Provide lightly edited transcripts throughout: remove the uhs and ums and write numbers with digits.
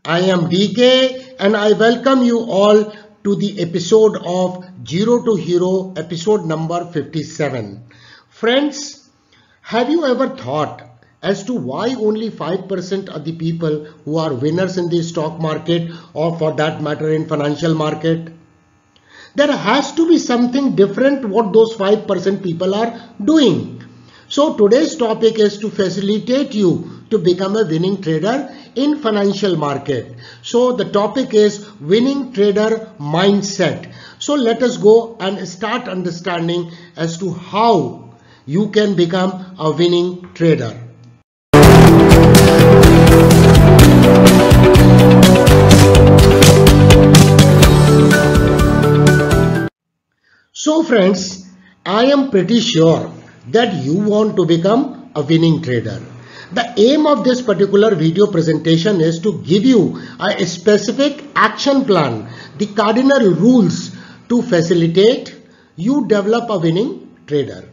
I am DK and I welcome you all to the episode of Zero to Hero, episode number 57. Friends, have you ever thought as to why only 5% of the people who are winners in the stock market, or for that matter in financial market? There has to be something different what those 5% people are doing. So today's topic is to facilitate you to become a winning trader in financial market. So the topic is winning trader mindset. So let us go and start understanding as to how you can become a winning trader. So friends, I am pretty sure that you want to become a winning trader. The aim of this particular video presentation is to give you a specific action plan, the cardinal rules to facilitate you develop a winning trader.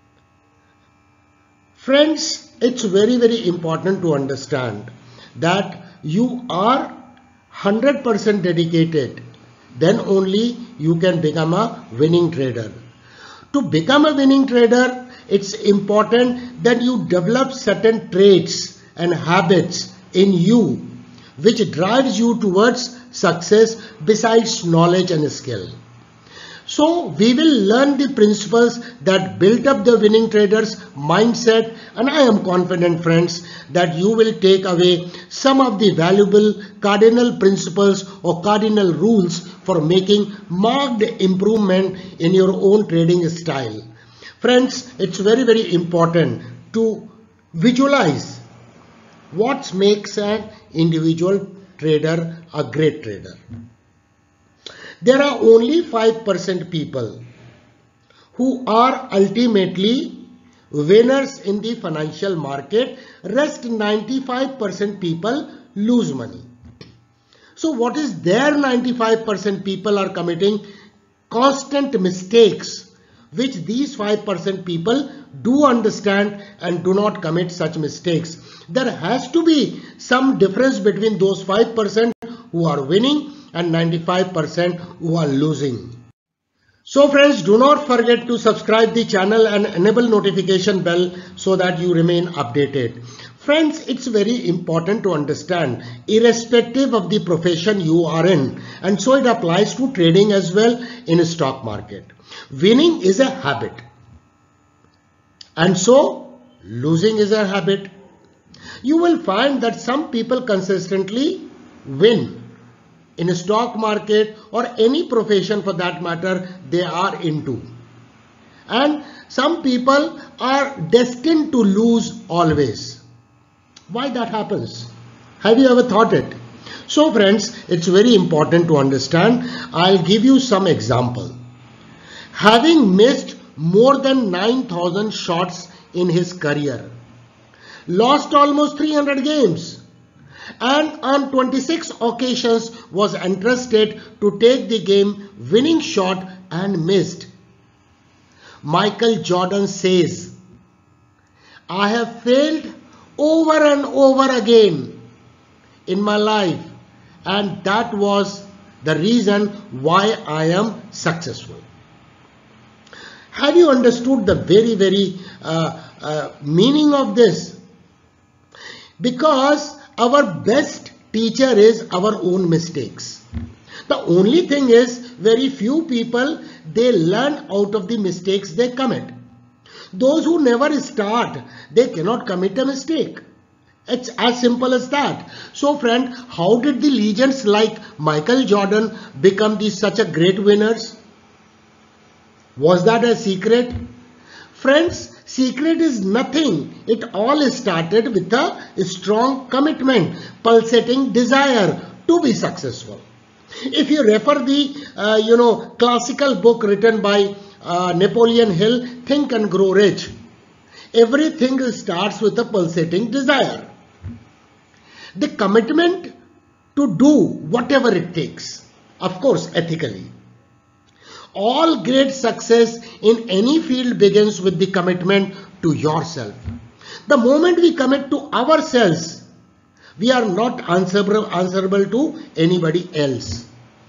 Friends, it's very important to understand that you are 100% dedicated, then only you can become a winning trader. To become a winning trader, it's important that you develop certain traits and habits in you which drives you towards success besides knowledge and skill. So we will learn the principles that build up the winning trader's mindset, and I am confident, friends, that you will take away some of the valuable cardinal principles or cardinal rules for making marked improvement in your own trading style. Friends, it's very important to visualize what makes an individual trader a great trader. There are only 5% people who are ultimately winners in the financial market. Rest 95% people lose money. So what is there? 95% people are committing constant mistakes, which these 5% people do understand and do not commit such mistakes. There has to be some difference between those 5% who are winning and 95% who are losing. So friends, do not forget to subscribe the channel and enable notification bell so that you remain updated. Friends, it's very important to understand, irrespective of the profession you are in, and so it applies to trading as well in a stock market. Winning is a habit, and so losing is a habit. You will find that some people consistently win in a stock market or any profession for that matter they are into, and some people are destined to lose always. Why that happens? Have you ever thought it? So friends, it's very important to understand. I'll give you some example. Having missed more than 9,000 shots in his career, lost almost 300 games, and on 26 occasions was entrusted to take the game winning shot and missed. Michael Jordan says, "I have failed over and over again in my life, and that was the reason why I am successful." Have you understood the very meaning of this? Because our best teacher is our own mistakes. The only thing is, very few people, they learn out of the mistakes they commit. Those who never start, they cannot commit a mistake. It's as simple as that. So friend, how did the legends like Michael Jordan become such a great winners? Was that a secret? Friends, secret is nothing. It all started with a strong commitment, pulsating desire to be successful. If you refer the classical book written by Napoleon Hill, Think and Grow Rich, everything starts with a pulsating desire. The commitment to do whatever it takes, of course ethically. All great success in any field begins with the commitment to yourself. The moment we commit to ourselves, We are not answerable to anybody else.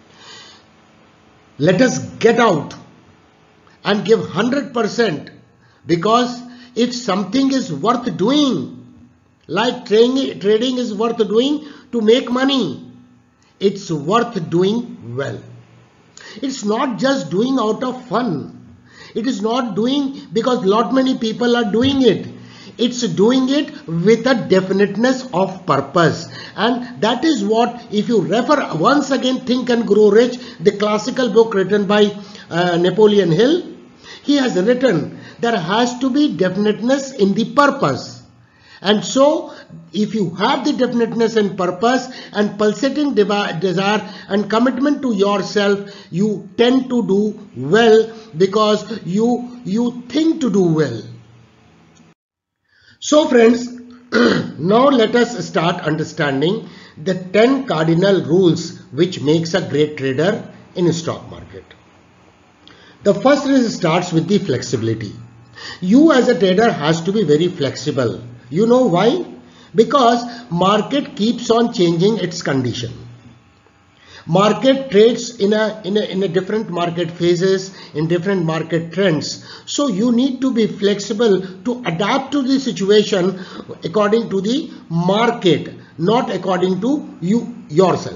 Let us get out and give 100%, because if something is worth doing, like trading is worth doing to make money, it's worth doing well. It's not just doing out of fun. It is not doing because lot many people are doing it. It's doing it with a definiteness of purpose. And that is what, if you refer once again Think and Grow Rich, the classical book written by Napoleon Hill, he has written there has to be definiteness in the purpose. And so if you have the definiteness and purpose and pulsating desire and commitment to yourself, you tend to do well because you think to do well. So friends, now let us start understanding the 10 cardinal rules which makes a great trader in a stock market. The first starts with the flexibility. You as a trader has to be very flexible. You know why? Because market keeps on changing its condition. Market trades in a different market phases, in different market trends. So you need to be flexible to adapt to the situation according to the market, not according to yourself.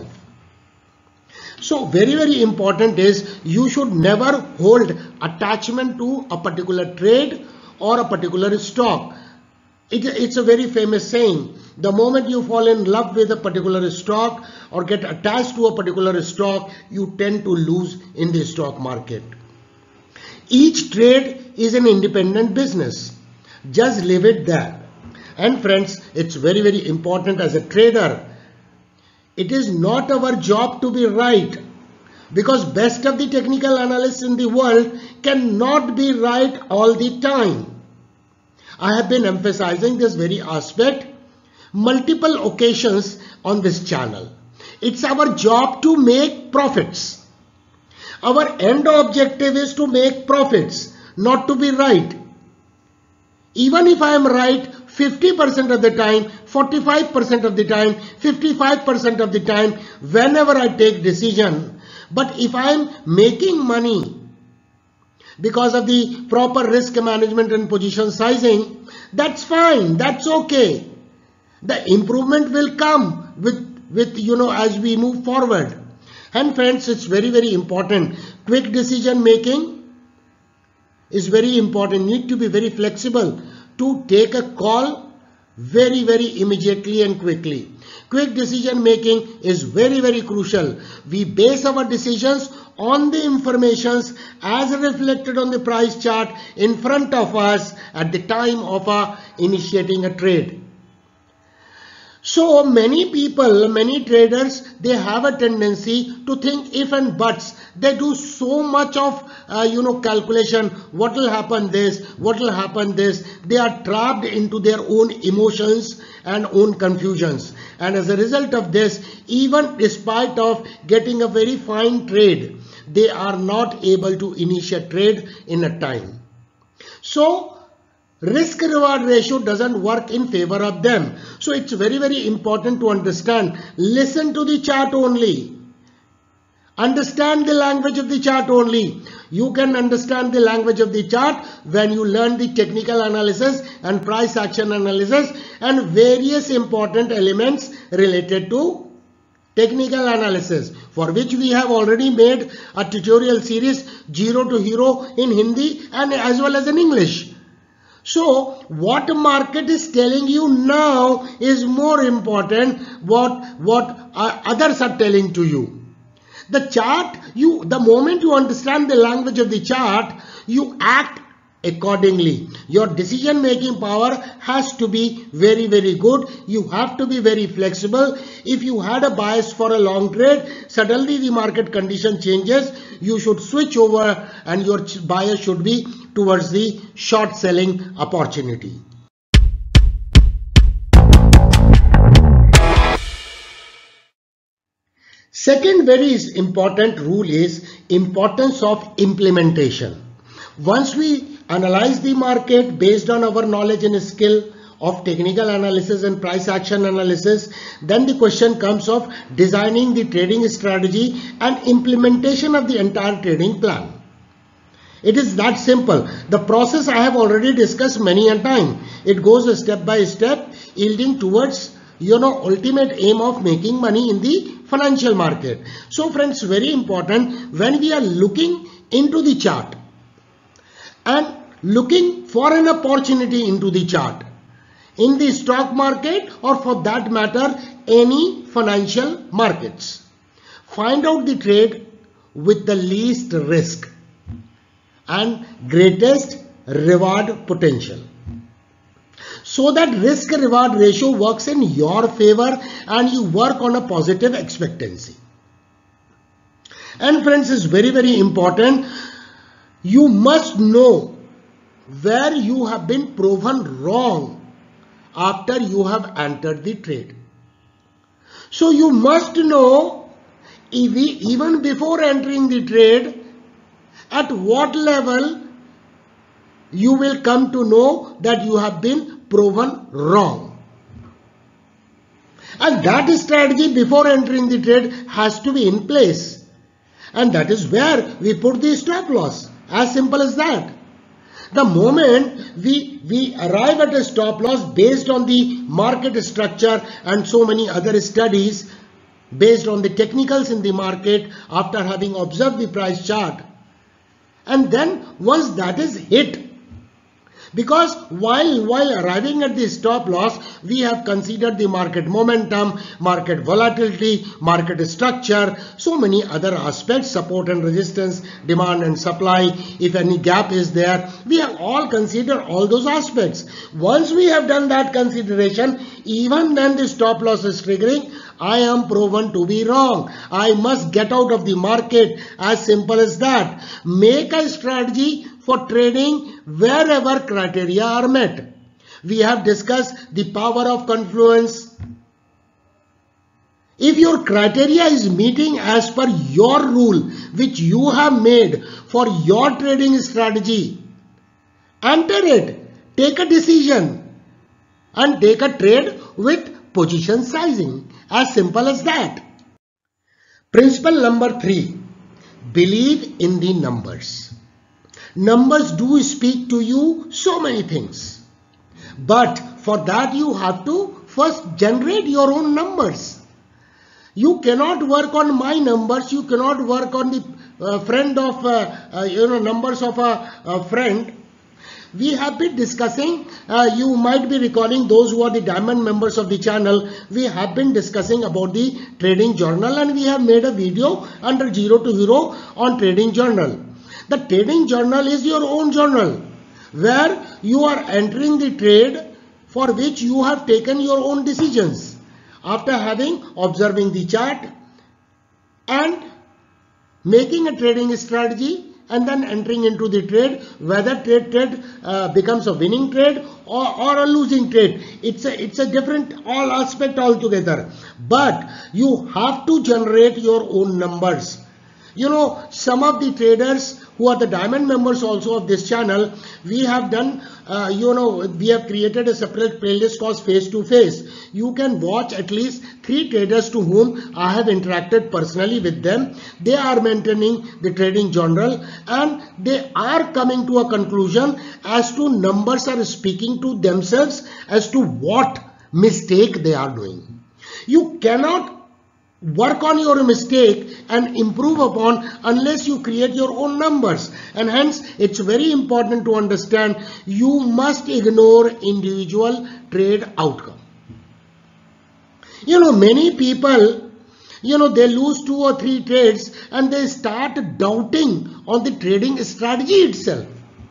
So very important is you should never hold attachment to a particular trade or a particular stock. It's a very famous saying. The moment you fall in love with a particular stock or get attached to a particular stock, you tend to lose in the stock market. Each trade is an independent business. Just leave it there. And friends, it's very important as a trader. It is not our job to be right, because best of the technical analysts in the world cannot be right all the time. I have been emphasizing this very aspect multiple occasions on this channel. It's our job to make profits. Our end objective is to make profits, not to be right. Even if I am right 50% of the time, 45% of the time, 55% of the time, whenever I take decision, but if I am making money because of the proper risk management and position sizing, that's fine, that's okay. The improvement will come with as we move forward. And friends, it's very important. Quick decision making is very important. Need to be very flexible to take a call very immediately and quickly. Quick decision making is very crucial. We base our decisions on the informations as reflected on the price chart in front of us at the time of initiating a trade. So many people, many traders, they have a tendency to think if and buts. They do so much of calculation. What will happen this? What will happen this? They are trapped into their own emotions and own confusions. And as a result of this, even despite of getting a very fine trade, they are not able to initiate trade in a time. So risk reward ratio doesn't work in favor of them. So it's very important to understand. Listen to the chart only. Understand the language of the chart only. You can understand the language of the chart when you learn the technical analysis and price action analysis and various important elements related to technical analysis, for which we have already made a tutorial series Zero to Hero in Hindi and as well as in English. So what market is telling you now is more important what others are telling to you. The chart, the moment you understand the language of the chart, you act accordingly. Your decision making power has to be very good. You have to be very flexible. If you had a bias for a long trade, suddenly the market condition changes, you should switch over and your bias should be towards the short selling opportunity. Second very important rule is importance of implementation. Once we analyze the market based on our knowledge and skill, of technical analysis and price action analysis. Then the question comes of designing the trading strategy and implementation of the entire trading plan. It is that simple. The process I have already discussed many a time. It goes step by step, yielding towards ultimate aim of making money in the financial market. So friends, very important when we are looking into the chart and looking for an opportunity into the chart in the stock market, or for that matter any financial markets. Find out the trade with the least risk and greatest reward potential, so that risk reward ratio works in your favor and you work on a positive expectancy. And friends, it's very, very important. You must know where you have been proven wrong after you have entered the trade. So you must know even before entering the trade at what level you will come to know that you have been proven wrong. And that strategy before entering the trade has to be in place. And that is where we put the stop loss. As simple as that. The moment we arrive at a stop loss based on the market structure and so many other studies, based on the technicals in the market after having observed the price chart, and then once that is hit, because while arriving at the stop loss, we have considered the market momentum, market volatility, market structure, so many other aspects, support and resistance, demand and supply, if any gap is there, we have all considered all those aspects. Once we have done that consideration, even when the stop loss is triggering, I am proven to be wrong. I must get out of the market. As simple as that. Make a strategy for trading wherever criteria are met. We have discussed the power of confluence. If your criteria is meeting as per your rule which you have made for your trading strategy, enter it. Take a decision and take a trade with position sizing. As simple as that. Principle number 3. Believe in the numbers. Numbers do speak to you so many things. But for that you have to first generate your own numbers. You cannot work on my numbers. You cannot work on the friend of, numbers of a friend. We have been discussing, you might be recalling those who are the diamond members of the channel, we have been discussing about the trading journal, and we have made a video under 0 to Hero on trading journal. The trading journal is your own journal where you are entering the trade for which you have taken your own decisions after having observing the chart and making a trading strategy, and then entering into the trade, whether trade becomes a winning trade or a losing trade. It's a different aspect altogether. But you have to generate your own numbers. Some of the traders who are the diamond members also of this channel, we have done, we have created a separate playlist called Face to Face. You can watch at least 3 traders to whom I have interacted personally with them. They are maintaining the trading journal and they are coming to a conclusion as to numbers are speaking to themselves as to what mistake they are doing. You cannot work on your mistake and improve upon unless you create your own numbers, and hence it's very important to understand you must ignore individual trade outcome. Many people, they lose 2 or 3 trades and they start doubting on the trading strategy itself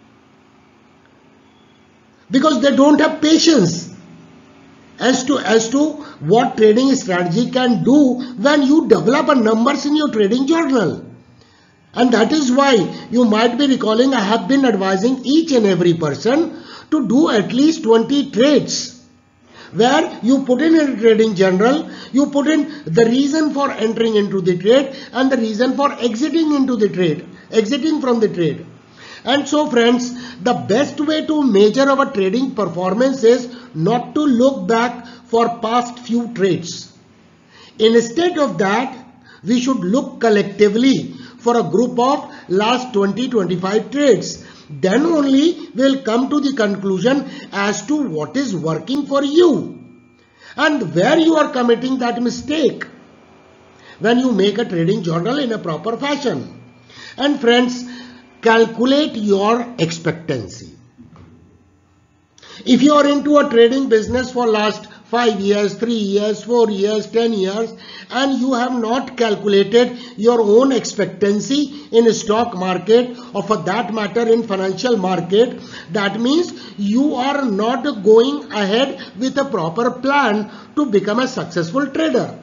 because they don't have patience as to what trading strategy can do when you develop a numbers in your trading journal. And that is why you might be recalling I have been advising each and every person to do at least 20 trades where you put in a trading journal, you put in the reason for entering into the trade and the reason for exiting from the trade. And so friends, the best way to measure our trading performance is not to look back for past few trades. Instead of that, we should look collectively for a group of last 20-25 trades. Then only we'll come to the conclusion as to what is working for you and where you are committing that mistake when you make a trading journal in a proper fashion. And friends, calculate your expectancy. If you are into a trading business for last 5 years, 3 years, 4 years, 10 years, and you have not calculated your own expectancy in a stock market or for that matter in financial market, that means you are not going ahead with a proper plan to become a successful trader.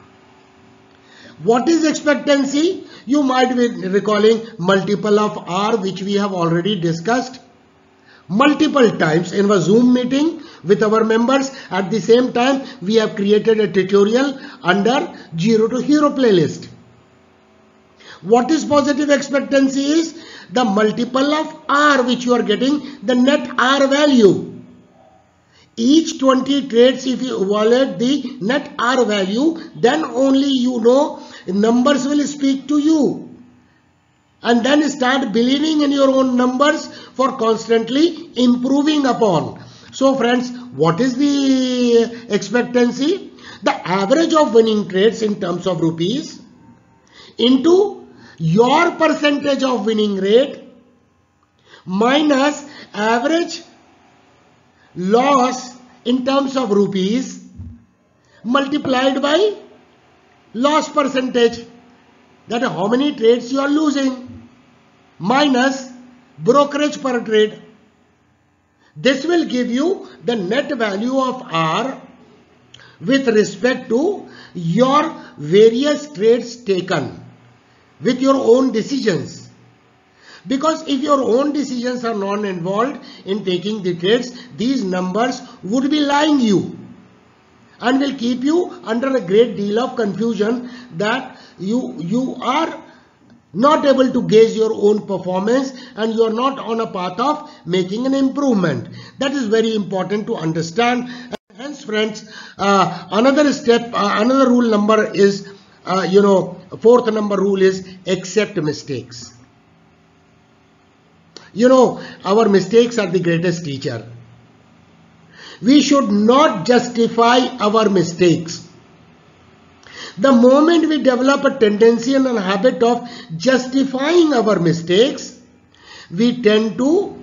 What is expectancy? You might be recalling multiple of R, which we have already discussed multiple times in a Zoom meeting with our members. At the same time, we have created a tutorial under Zero to Hero playlist. What is positive expectancy is the multiple of R which you are getting, the net R value. Each 20 trades, if you evaluate the net R value, then only you know numbers will speak to you. And then start believing in your own numbers for constantly improving upon. So friends, what is the expectancy? The average of winning trades in terms of rupees into your percentage of winning rate minus average loss in terms of rupees multiplied by loss percentage. That is how many trades you are losing minus brokerage per trade. This will give you the net value of R with respect to your various trades taken with your own decisions. Because if your own decisions are not involved in taking the trades, these numbers would be lying you and will keep you under a great deal of confusion that you are not able to gauge your own performance and you are not on a path of making an improvement. That is very important to understand. Hence friends, another step, another rule number is, fourth number rule is accept mistakes. Our mistakes are the greatest teacher. We should not justify our mistakes. The moment we develop a tendency and a habit of justifying our mistakes, we tend to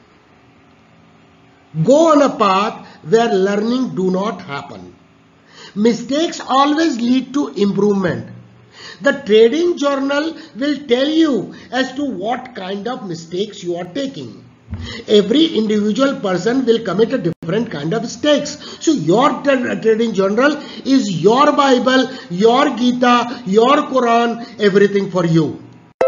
go on a path where learning do not happen. Mistakes always lead to improvement. The trading journal will tell you as to what kind of mistakes you are taking. Every individual person will commit a different kind of mistakes. So your trading journal is your Bible, your Gita, your Quran, everything for you.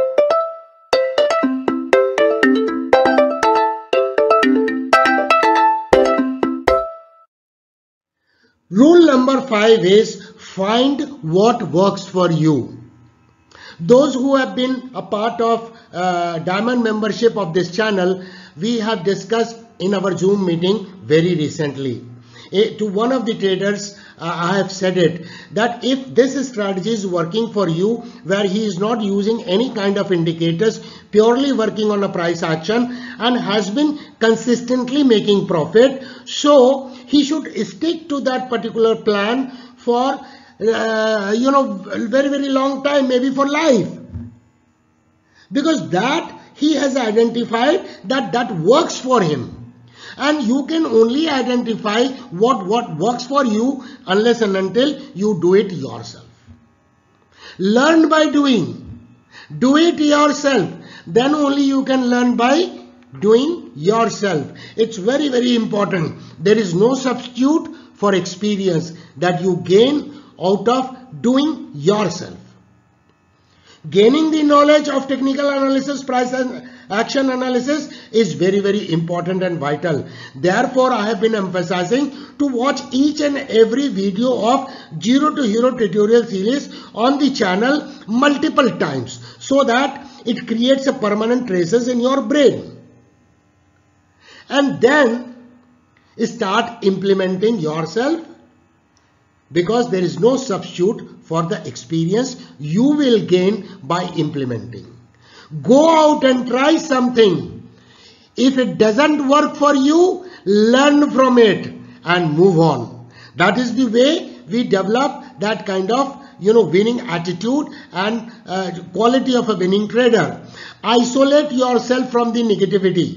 Rule number 5 is find what works for you. Those who have been a part of Diamond membership of this channel, we have discussed in our Zoom meeting very recently. To one of the traders, I have said it, that if this strategy is working for you, where he is not using any kind of indicators, purely working on a price action and has been consistently making profit, so he should stick to that particular plan for very long time, maybe for life, because that he has identified that works for him. And you can only identify what works for you unless and until you do it yourself. Learn by doing. Do it yourself. Then only you can learn by doing yourself. It's very important. There is no substitute for experience that you gain out of doing yourself. Gaining the knowledge of technical analysis, price and action analysis is very important and vital. Therefore, I have been emphasizing to watch each and every video of Zero to Hero tutorial series on the channel multiple times, so that it creates a permanent traces in your brain. And then Start implementing yourself, because there is no substitute for the experience you will gain by implementing. Go out and try something. If it doesn't work for you, learn from it and move on. That is the way we develop that kind of winning attitude and quality of a winning trader. Isolate yourself from the negativity.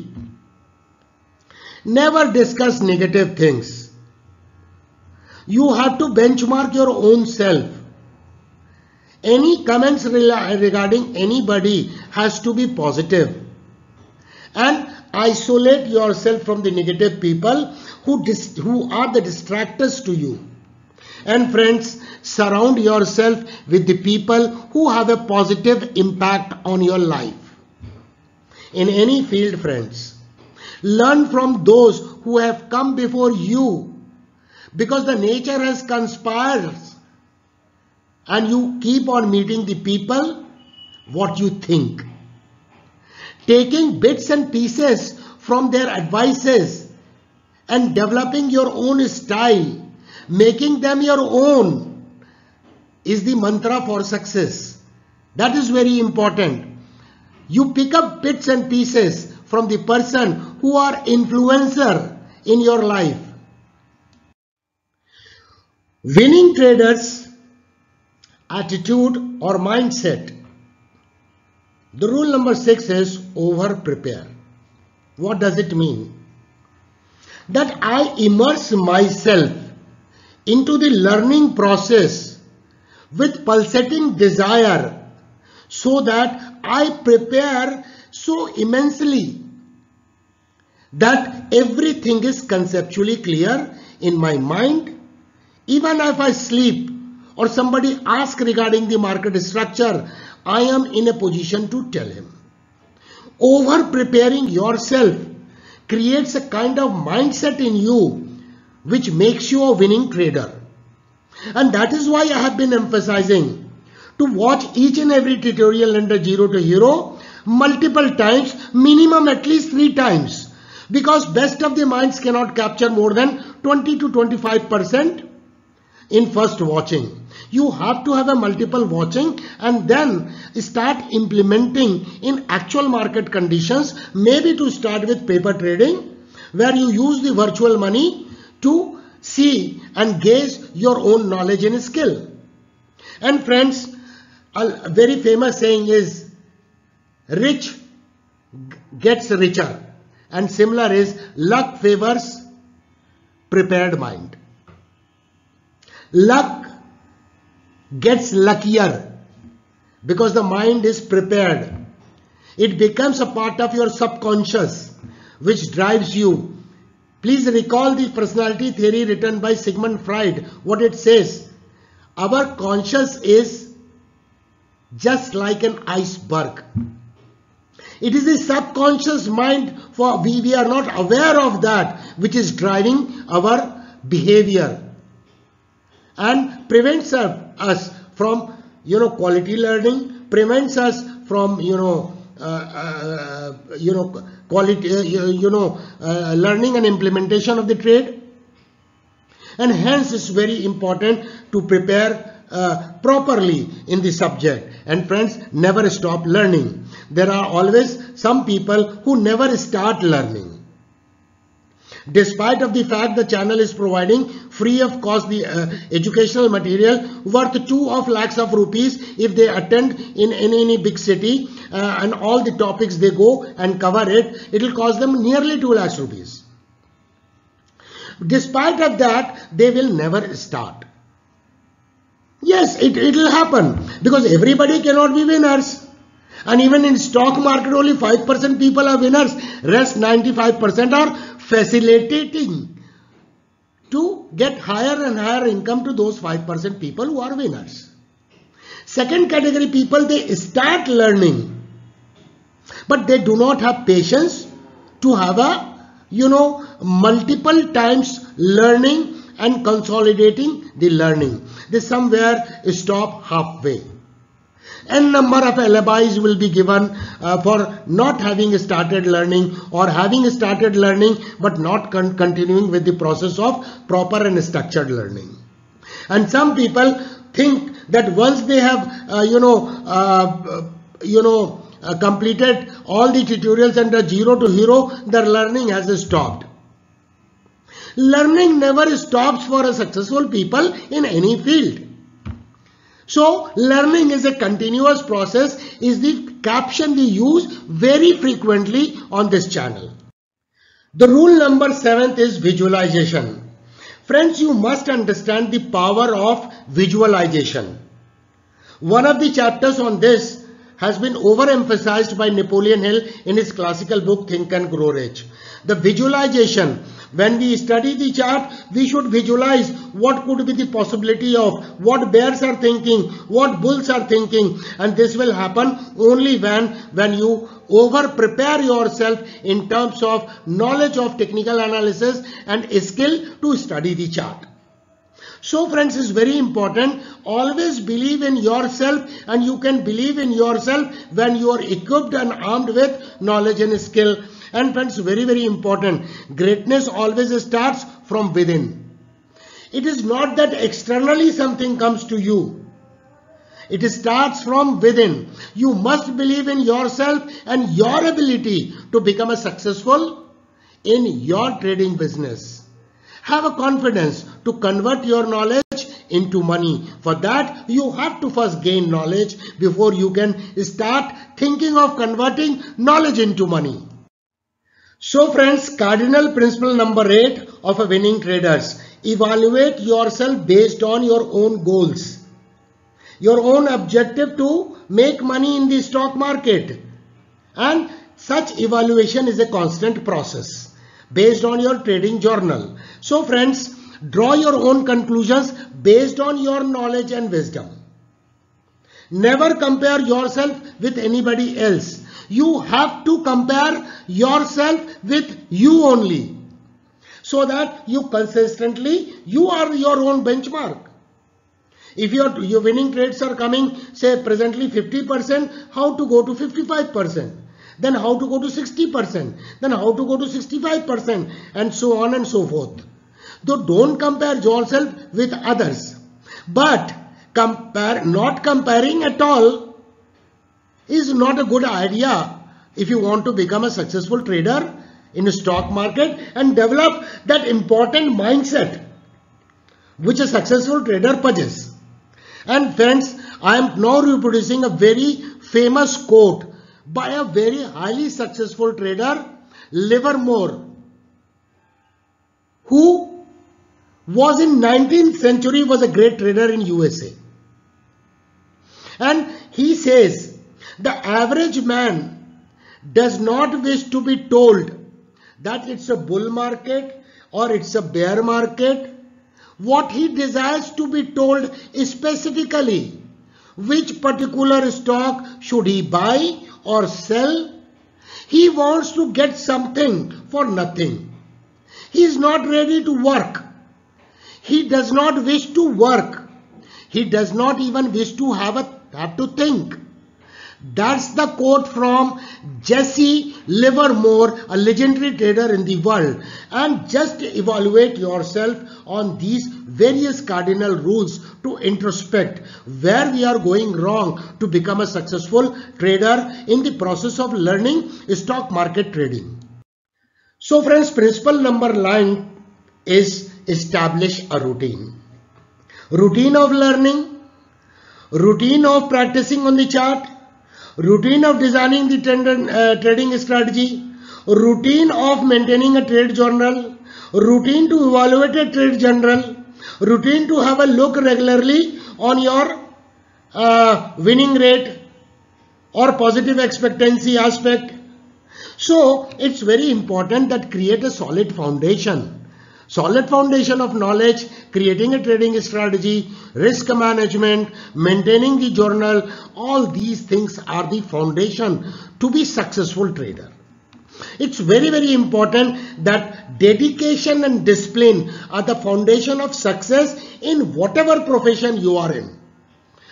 Never discuss negative things. You have to benchmark your own self. Any comments regarding anybody has to be positive. And isolate yourself from the negative people who are the distractors to you. And friends, surround yourself with the people who have a positive impact on your life. In any field, friends, learn from those who have come before you, because the nature has conspired, and you keep on meeting the people what you think. Taking bits and pieces from their advices and developing your own style, making them your own, is the mantra for success. That is very important. You pick up bits and pieces from the person who are influencer in your life. Winning traders' attitude or mindset. The rule number 6 is over prepare. What does it mean? That I immerse myself into the learning process with pulsating desire, so that I prepare so immensely that everything is conceptually clear in my mind. Even if I sleep or somebody asks regarding the market structure, I am in a position to tell him. Over preparing yourself creates a kind of mindset in you which makes you a winning trader. And that is why I have been emphasizing to watch each and every tutorial under Zero to Hero multiple times, minimum at least 3 times, because best of the minds cannot capture more than 20 to 25% in first watching. You have to have a multiple watching and then start implementing in actual market conditions, maybe to start with paper trading, where you use the virtual money to see and gauge your own knowledge and skill. And friends, a very famous saying is, rich gets richer, and similar is, luck favors prepared mind. Luck gets luckier because the mind is prepared. It becomes a part of your subconscious which drives you. Please recall the personality theory written by Sigmund Freud. What it says: our conscious is just like an iceberg. It is the subconscious mind, for we are not aware of that, which is driving our behavior and prevents us from quality learning, prevents us from quality learning and implementation of the trade. And hence it's very important to prepare properly in the subject. And friends, never stop learning. There are always some people who never start learning. Despite of the fact the channel is providing free of cost the educational material worth 2 lakhs of rupees if they attend in any big city, and all the topics they go and cover it, it will cost them nearly 2 lakhs rupees. Despite of that, they will never start. Yes, it will happen, because everybody cannot be winners. And even in stock market, only 5% people are winners. Rest 95% are facilitating to get higher and higher income to those 5% people who are winners. Second category people, they start learning, but they do not have patience to have a multiple times learning and consolidating the learning. They somewhere stop halfway. N number of alibis will be given for not having started learning or having started learning but not continuing with the process of proper and structured learning. And some people think that once they have completed all the tutorials under 0 to hero, their learning has stopped. Learning never stops for a successful people in any field. So learning is a continuous process is the caption we use very frequently on this channel. The rule number 7 is visualization. Friends, you must understand the power of visualization. One of the chapters on this has been overemphasized by Napoleon Hill in his classical book Think and Grow Rich. The visualization. When we study the chart, we should visualize what could be the possibility of what bears are thinking, what bulls are thinking, and this will happen only when you over prepare yourself in terms of knowledge of technical analysis and skill to study the chart. So friends, it's very important, always believe in yourself, and you can believe in yourself when you are equipped and armed with knowledge and skill. And friends, very, very important, greatness always starts from within. It is not that externally something comes to you. It starts from within. You must believe in yourself and your ability to become a successful in your trading business. Have a confidence to convert your knowledge into money. For that, you have to first gain knowledge before you can start thinking of converting knowledge into money. So friends, cardinal principle number 8 of a winning traders. Evaluate yourself based on your own goals. Your own objective to make money in the stock market. And such evaluation is a constant process based on your trading journal. So friends, draw your own conclusions based on your knowledge and wisdom. Never compare yourself with anybody else. You have to compare yourself with you only, so that you consistently, you are your own benchmark. If your winning trades are coming, say presently 50%, how to go to 55%, then how to go to 60%, then how to go to 65%, and so on and so forth. Though don't compare yourself with others, but not comparing at all is not a good idea if you want to become a successful trader in the stock market and develop that important mindset which a successful trader possesses. And friends, I am now reproducing a very famous quote by a very highly successful trader, Livermore, who was in 19th century, was a great trader in USA. And he says, the average man does not wish to be told that it's a bull market or it's a bear market. What he desires to be told is specifically which particular stock should he buy or sell. He wants to get something for nothing. He is not ready to work. He does not wish to work. He does not even wish to have to think. That's the quote from Jesse Livermore, a legendary trader in the world. And just evaluate yourself on these various cardinal rules to introspect where we are going wrong to become a successful trader in the process of learning stock market trading. So friends, principle number 9 is establish a routine. Routine of learning, routine of practicing on the chart, routine of designing the trading strategy, routine of maintaining a trade journal, routine to evaluate a trade journal, routine to have a look regularly on your winning rate or positive expectancy aspect. So it's very important that create a solid foundation of knowledge, creating a trading strategy, risk management, maintaining the journal. All these things are the foundation to be successful trader. It's very, very important that dedication and discipline are the foundation of success in whatever profession you are in.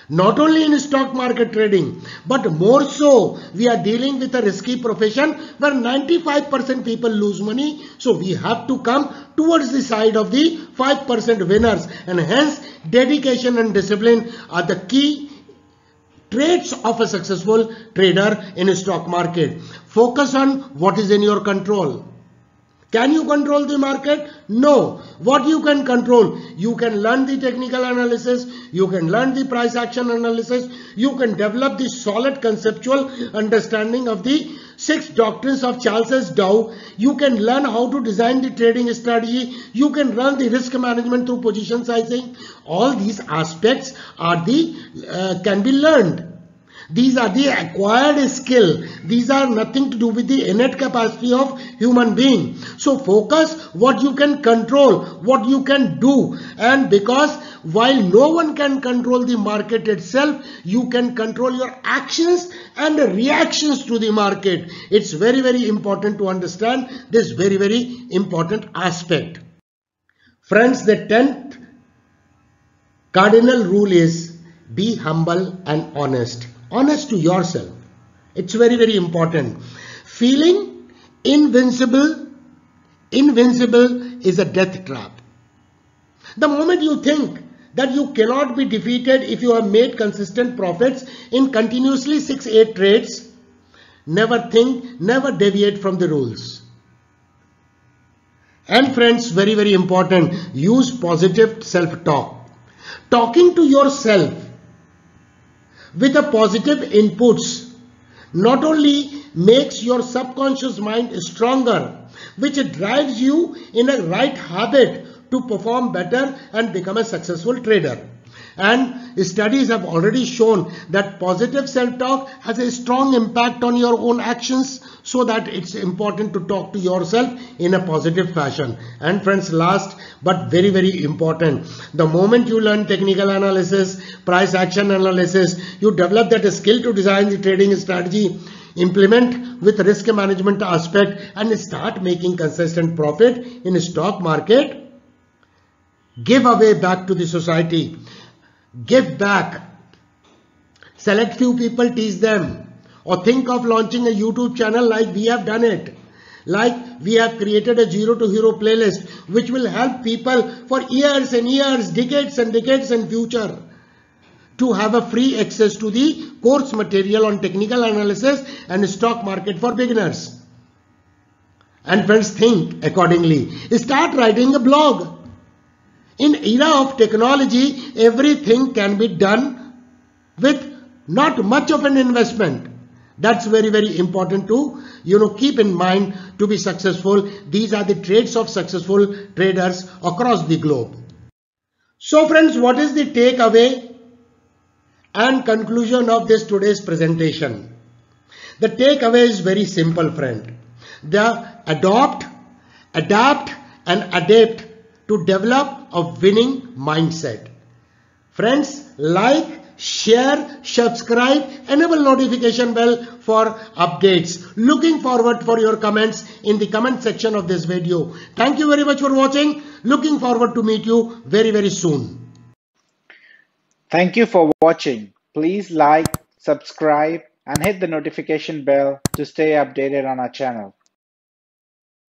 Not only in stock market trading, but more so, we are dealing with a risky profession where 95% people lose money. So we have to come towards the side of the 5% winners, and hence dedication and discipline are the key traits of a successful trader in a stock market. Focus on what is in your control. Can you control the market? No. What you can control? You can learn the technical analysis, you can learn the price action analysis, you can develop the solid conceptual understanding of the 6 doctrines of Charles Dow, you can learn how to design the trading strategy, you can run the risk management through position sizing. All these aspects are can be learned. These are the acquired skill. These are nothing to do with the innate capacity of human being. So focus what you can control, what you can do. And because while no one can control the market itself, you can control your actions and reactions to the market. It's very, very important to understand this very, very important aspect. Friends, the 10th cardinal rule is be humble and honest. Honest to yourself. It's very, very important. Feeling invincible is a death trap. The moment you think that you cannot be defeated if you have made consistent profits in continuously 6-8 trades, never deviate from the rules. And friends, very, very important, use positive self-talk. Talking to yourself with a positive inputs not only makes your subconscious mind stronger, which drives you in a right habit to perform better and become a successful trader. And studies have already shown that positive self-talk has a strong impact on your own actions, so that it's important to talk to yourself in a positive fashion. And friends, last but very, very important, the moment you learn technical analysis, price action analysis, you develop that skill to design the trading strategy, implement with risk management aspect, and start making consistent profit in a stock market, give away back to the society. Give back. Select few people, teach them. Or think of launching a YouTube channel like we have done it. Like we have created a Zero to Hero playlist which will help people for years and years, decades and decades in future to have a free access to the course material on technical analysis and stock market for beginners. And friends, think accordingly. Start writing a blog. In era of technology, everything can be done with not much of an investment. That's very, very important to keep in mind to be successful. These are the traits of successful traders across the globe. So friends, what is the takeaway and conclusion of this today's presentation? The takeaway is very simple, friend. Adopt, adapt and adapt to develop a winning mindset. Friends, like, share, subscribe, enable notification bell for updates. Looking forward for your comments in the comment section of this video. Thank you very much for watching. Looking forward to meet you very, very soon. Thank you for watching. Please like, subscribe and hit the notification bell to stay updated on our channel.